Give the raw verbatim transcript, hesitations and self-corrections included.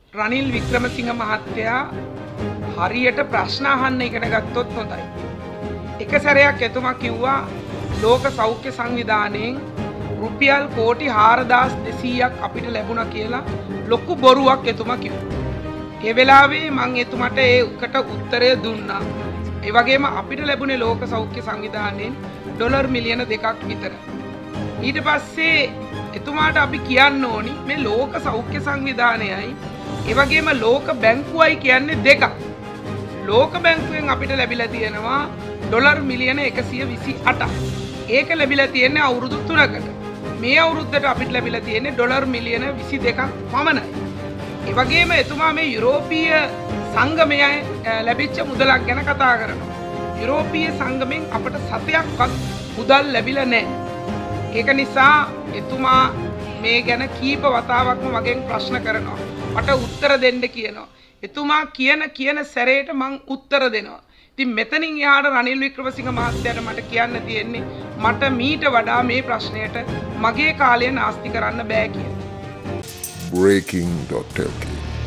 රනිල් වික්‍රමසිංහ මහත්තයා හරියට ප්‍රශ්න අහන්න ඉගෙන ගත්තොත් හොඳයි. එක සැරයක් එතුමා කිව්වා ලෝක සෞඛ්‍ය සංවිධානයෙන් රුපියල් කෝටි හාරදාස් දෙසීයක් අපිට ලැබුණා කියලා ලොකු බොරුවක් එතුමා කිව්වා. ඒ වෙලාවේ මම එතුමාට ඒකට උත්තරය දුන්නා. ඒ වගේම අපිට ලැබුණේ ලෝක සෞඛ්‍ය සංවිධානයෙන් ඩොලර් මිලියන දෙකක් විතර. ඊට පස්සේ එතුමාට අපි කියන්න ඕනි මේ ලෝක සෞඛ්‍ය සංවිධානයයි ඒ වගේම ලෝක බැංකුවයි කියන්නේ දෙකක්. ලෝක බැංකුවෙන් අපිට ලැබිලා තියෙනවා ඩොලර් මිලියන එකසිය විසි අටක්. ඒක ලැබිලා තියෙන්නේ අවුරුදු තුනකට. මේ අවුරුද්දට අපිට ලැබිලා තියෙන්නේ ඩොලර් මිලියන විසි දෙකක් පමණයි. ඒ වගේම එතුමා මේ යුරෝපීය සංගමයේ ලැබිච්ච මුදලක් ගැන කතා කරනවා. යුරෝපීය සංගමෙන් අපට සතයක්වත් මුදල් ලැබිලා නැහැ. ඒක නිසා එතුමා මේ ගැන කීප වතාවක්ම මගෙන් ප්‍රශ්න කරනවා. මට උත්තර දෙන්න කියනවා. එතුමා කියන කියන සැරේට මං උත්තර දෙනවා. ඉතින් මෙතනින් එහාට රනිල් වික්‍රමසිංහ මහත්තයාට මට කියන්න තියෙන්නේ මට මීට වඩා මේ ප්‍රශ්නයට මගේ කාලය නාස්ති කරන්න බෑ කියලා. breaking dot l k